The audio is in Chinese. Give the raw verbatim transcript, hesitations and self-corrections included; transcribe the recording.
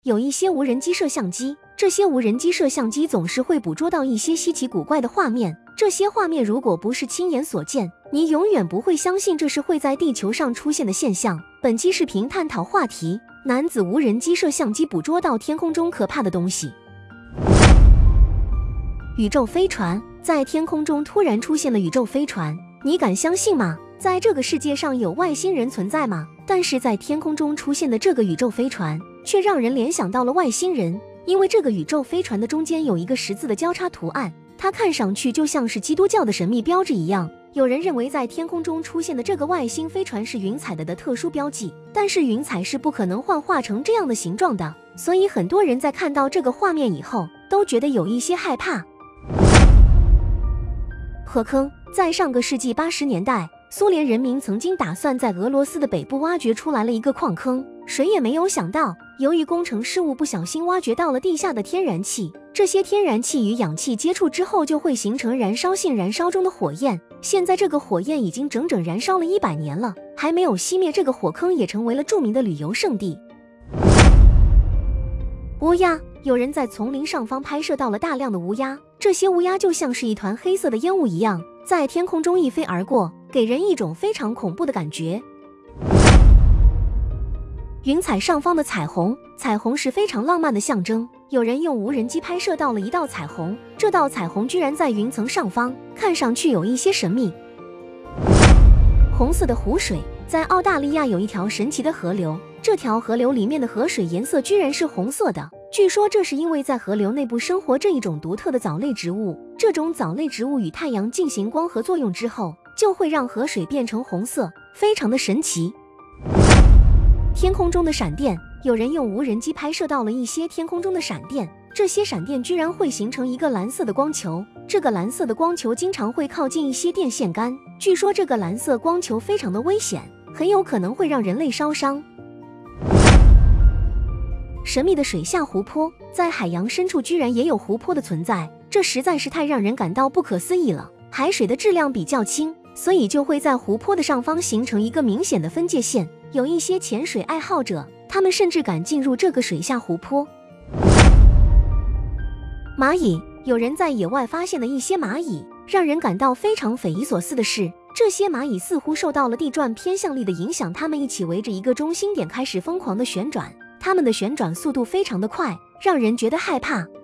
有一些无人机摄像机，这些无人机摄像机总是会捕捉到一些稀奇古怪的画面，这些画面如果不是亲眼所见，你永远不会相信这是会在地球上出现的现象。本期视频探讨话题：男子无人机摄像机捕捉到天空中可怕的东西。宇宙飞船，在天空中突然出现了宇宙飞船，你敢相信吗？在这个世界上有外星人存在吗？但是在天空中出现的这个宇宙飞船，却让人联想到了外星人，因为这个宇宙飞船的中间有一个十字的交叉图案，它看上去就像是基督教的神秘标志一样。有人认为在天空中出现的这个外星飞船是云彩的的特殊标记，但是云彩是不可能幻化成这样的形状的，所以很多人在看到这个画面以后，都觉得有一些害怕。火坑，在上个世纪八十年代，苏联人民曾经打算在俄罗斯的北部挖掘出来了一个矿坑，谁也没有想到，由于工程失误不小心挖掘到了地下的天然气，这些天然气与氧气接触之后就会形成燃烧性燃烧中的火焰，现在这个火焰已经整整燃烧了一百年了，还没有熄灭，这个火坑也成为了著名的旅游胜地。乌鸦，有人在丛林上方拍摄到了大量的乌鸦，这些乌鸦就像是一团黑色的烟雾一样，在天空中一飞而过，给人一种非常恐怖的感觉。云彩上方的彩虹，彩虹是非常浪漫的象征，有人用无人机拍摄到了一道彩虹，这道彩虹居然在云层上方，看上去有一些神秘。红色的湖水，在澳大利亚有一条神奇的河流，这条河流里面的河水颜色居然是红色的，据说这是因为在河流内部生活着一种独特的藻类植物，这种藻类植物与太阳进行光合作用之后，就会让河水变成红色，非常的神奇。天空中的闪电，有人用无人机拍摄到了一些天空中的闪电，这些闪电居然会形成一个蓝色的光球，这个蓝色的光球经常会靠近一些电线杆，据说这个蓝色光球非常的危险，很有可能会让人类烧伤。神秘的水下湖泊，在海洋深处居然也有湖泊的存在，这实在是太让人感到不可思议了。海水的质量比较轻，所以就会在湖泊的上方形成一个明显的分界线，有一些潜水爱好者，他们甚至敢进入这个水下湖泊。蚂蚁，有人在野外发现了一些蚂蚁，让人感到非常匪夷所思的是，这些蚂蚁似乎受到了地转偏向力的影响，它们一起围着一个中心点开始疯狂的旋转，它们的旋转速度非常的快，让人觉得害怕。